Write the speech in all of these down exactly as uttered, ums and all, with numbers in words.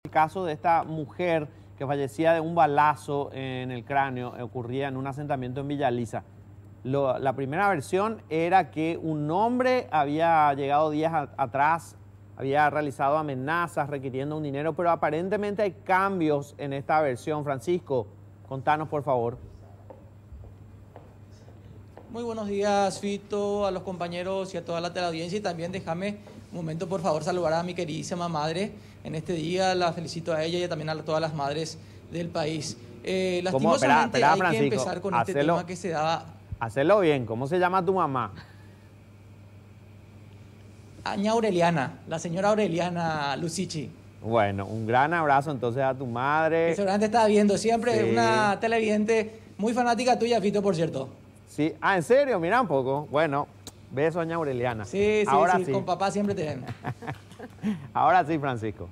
caso de esta mujer que fallecía de un balazo en el cráneo, ocurría en un asentamiento en Villa Lisa. Lo, la primera versión era que un hombre había llegado días a, atrás, había realizado amenazas requiriendo un dinero, pero aparentemente hay cambios en esta versión. Francisco, contanos por favor. Muy buenos días, Fito, a los compañeros y a toda la teleaudiencia, y también déjame un momento, por favor, saludar a mi queridísima madre. En este día la felicito a ella y también a todas las madres del país. Eh, lastimosamente espera, espera, hay Francisco, que empezar con hacelo, este tema que se daba... Hacelo bien, ¿cómo se llama tu mamá? Aña Aureliana, la señora Aureliana Lucici. Bueno, un gran abrazo entonces a tu madre. Que seguramente está viendo siempre, sí. Una televidente muy fanática tuya, Fito, por cierto. Sí, ah, ¿en serio? Mira un poco. Bueno, beso, doña Aureliana. Sí, sí, Ahora sí, sí, con papá siempre te ven. Ahora sí, Francisco.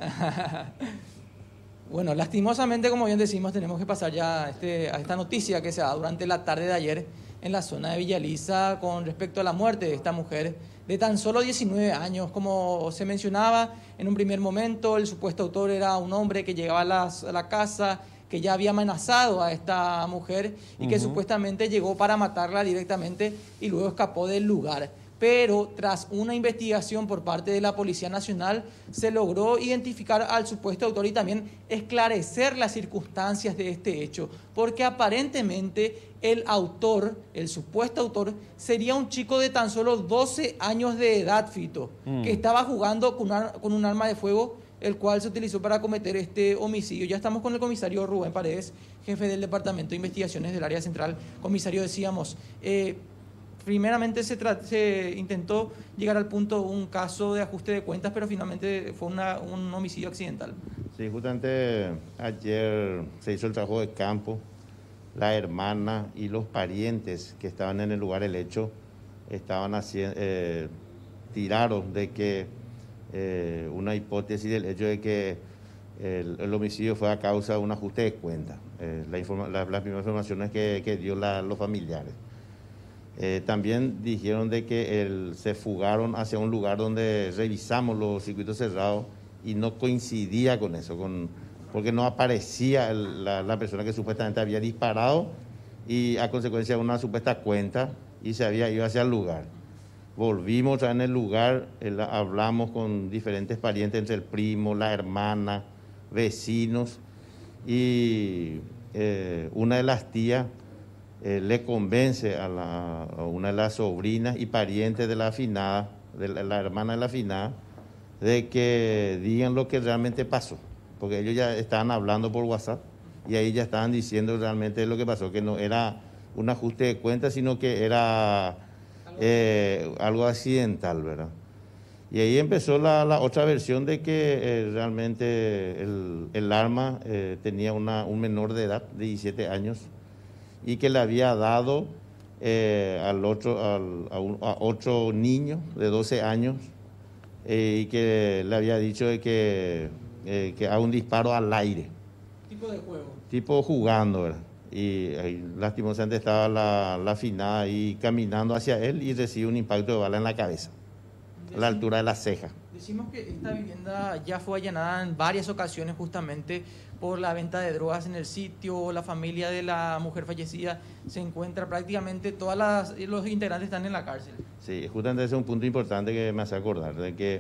Bueno, lastimosamente, como bien decimos, tenemos que pasar ya a, este, a esta noticia que se da durante la tarde de ayer en la zona de Villa Lisa con respecto a la muerte de esta mujer de tan solo diecinueve años. Como se mencionaba en un primer momento, el supuesto autor era un hombre que llegaba a, las, a la casa, que ya había amenazado a esta mujer y que uh-huh. supuestamente llegó para matarla directamente y luego escapó del lugar. Pero tras una investigación por parte de la Policía Nacional se logró identificar al supuesto autor y también esclarecer las circunstancias de este hecho, porque aparentemente el autor, el supuesto autor, sería un chico de tan solo doce años de edad, Fito, mm. que estaba jugando con, una, con un arma de fuego, el cual se utilizó para cometer este homicidio. Ya estamos con el comisario Rubén Paredes, jefe del Departamento de Investigaciones del Área Central. Comisario, decíamos... Eh, Primeramente se, se intentó llegar al punto de un caso de ajuste de cuentas, pero finalmente fue una, un homicidio accidental. Sí, justamente ayer se hizo el trabajo de campo. La hermana y los parientes que estaban en el lugar del hecho estaban haciendo, eh, tiraron de que eh, una hipótesis del hecho de que el, el homicidio fue a causa de un ajuste de cuentas. Eh, la informa, la, las primeras informaciones que, que dio la, los familiares. Eh, también dijeron de que el, se fugaron hacia un lugar donde revisamos los circuitos cerrados y no coincidía con eso, con, porque no aparecía el, la, la persona que supuestamente había disparado y a consecuencia de una supuesta cuenta y se había ido hacia el lugar. Volvimos en el lugar, el, hablamos con diferentes parientes, entre el primo, la hermana, vecinos y eh, una de las tías Eh, le convence a, la, a una de las sobrinas y parientes de la afinada, de la, la hermana de la afinada, de que digan lo que realmente pasó, porque ellos ya estaban hablando por WhatsApp y ahí ya estaban diciendo realmente lo que pasó, que no era un ajuste de cuentas, sino que era eh, algo accidental, ¿verdad? Y ahí empezó la, la otra versión de que eh, realmente el, el arma eh, tenía una, un menor de edad, de diecisiete años, y que le había dado eh, al otro, al, a, un, a otro niño de doce años eh, y que le había dicho de que, eh, que haga un disparo al aire. ¿Tipo de juego? Tipo jugando, ¿verdad? Y ahí, lastimosamente estaba la, la afinada ahí caminando hacia él y recibe un impacto de bala en la cabeza, Decim- a la altura de la ceja. Decimos que esta vivienda ya fue allanada en varias ocasiones justamente por la venta de drogas en el sitio. La familia de la mujer fallecida se encuentra, prácticamente todos los integrantes están en la cárcel. Sí, justamente ese es un punto importante que me hace acordar, de que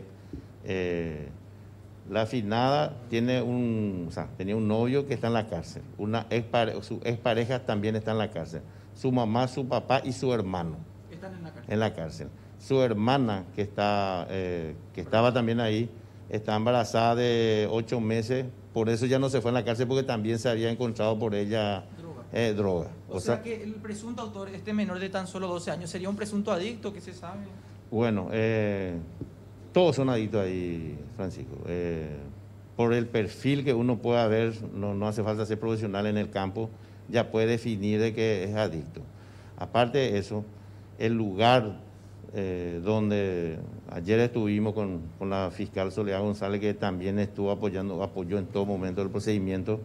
eh, la afinada tiene un, o sea, tenía un novio que está en la cárcel, una expare, su expareja también está en la cárcel, su mamá, su papá y su hermano están en la cárcel. En la cárcel. Su hermana, que, está, eh, que estaba también ahí, está embarazada de ocho meses, por eso ya no se fue en la cárcel, porque también se había encontrado por ella droga. Eh, droga. O, o sea, sea que el presunto autor, este menor de tan solo doce años, ¿sería un presunto adicto? ¿Qué se sabe? Bueno, eh, todos son adictos ahí, Francisco. Eh, por el perfil que uno pueda ver, no, no hace falta ser profesional en el campo, ya puede definir de que es adicto. Aparte de eso, el lugar Eh, donde ayer estuvimos con, con la fiscal Soledad González, que también estuvo apoyando, apoyó en todo momento el procedimiento,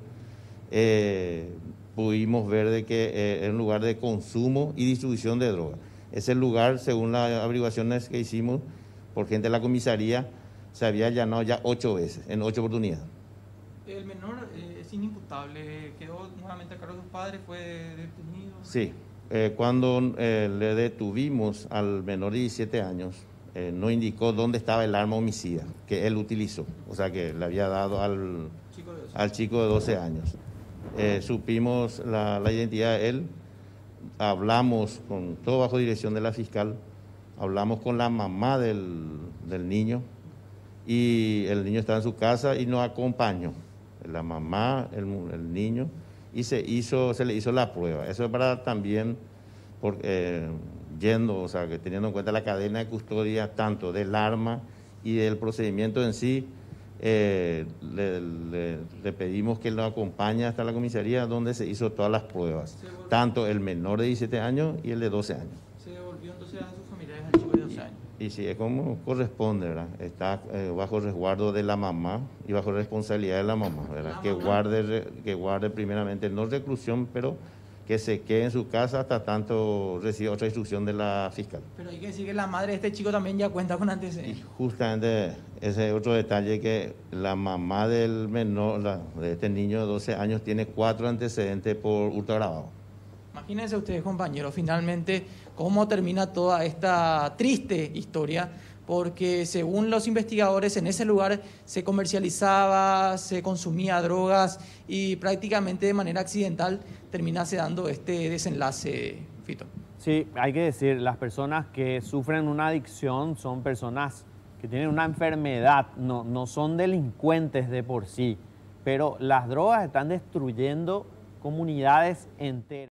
eh, pudimos ver de que eh, es un lugar de consumo y distribución de droga. Ese lugar, según las averiguaciones que hicimos por gente de la comisaría, se había allanado ya ocho veces, en ocho oportunidades. El menor eh, es inimputable, quedó nuevamente a cargo de sus padres, fue detenido. Sí, eh, cuando eh, le detuvimos al menor de diecisiete años, eh, no indicó dónde estaba el arma homicida que él utilizó, o sea que le había dado al Chico de doce. al chico de doce años. Eh, supimos la, la identidad de él, hablamos con todo bajo dirección de la fiscal, hablamos con la mamá del, del niño y el niño estaba en su casa y nos acompañó, la mamá, el, el niño, y se, hizo, se le hizo la prueba. Eso es para también, por, eh, yendo, o sea, que teniendo en cuenta la cadena de custodia tanto del arma y del procedimiento en sí, eh, le, le, le pedimos que lo acompañe hasta la comisaría donde se hizo todas las pruebas, tanto el menor de diecisiete años y el de doce años. Se devolvió entonces a sus familiares al chico de doce años. Y sí, es como corresponde, ¿verdad? Está eh, bajo resguardo de la mamá y bajo responsabilidad de la mamá, ¿verdad? La que, mamá. Guarde, que guarde primeramente no reclusión, pero que se quede en su casa hasta tanto reciba otra instrucción de la fiscal. Pero hay que decir que la madre de este chico también ya cuenta con Y antecedentes. justamente ese es otro detalle, que la mamá del menor, la, de este niño de doce años, tiene cuatro antecedentes por hurto agravado. Imagínense ustedes, compañeros, finalmente cómo termina toda esta triste historia, porque según los investigadores en ese lugar se comercializaba, se consumía drogas y prácticamente de manera accidental terminase dando este desenlace, Fito. Sí, hay que decir, las personas que sufren una adicción son personas que tienen una enfermedad, no, no son delincuentes de por sí, pero las drogas están destruyendo comunidades enteras.